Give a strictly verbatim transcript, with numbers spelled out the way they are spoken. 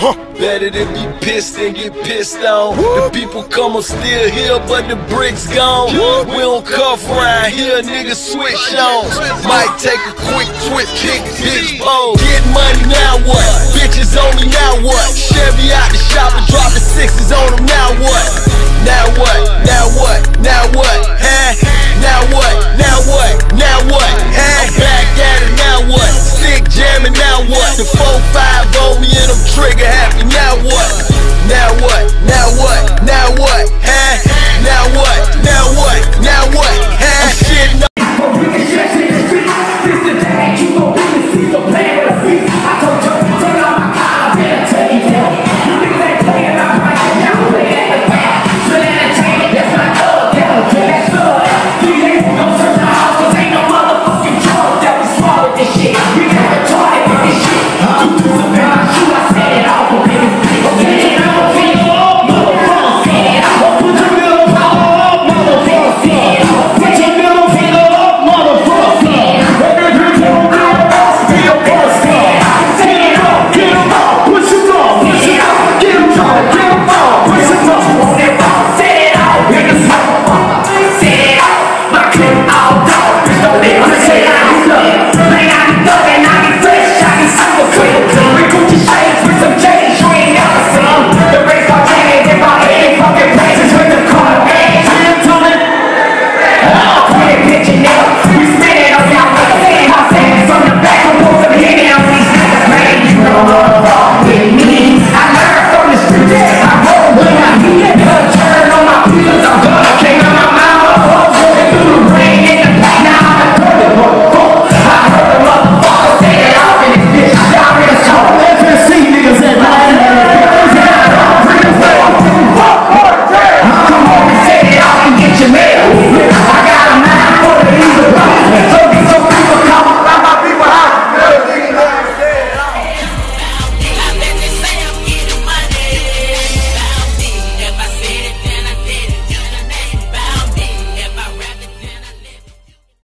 Huh. Better to be pissed than get pissed on. The people come up still here, but the bricks gone. We don't cuff around here, niggas switch on. Might take a quick twit, kick, bitch pose. Get money, now what? Bitches on me, now what? Chevy out the shop and dropping sixes on them, now what? Now what? Now what? Now what? Huh? Now what? Now what? Now what? Huh? Back at it, now what? Stick jamming, now what? The four five on me in a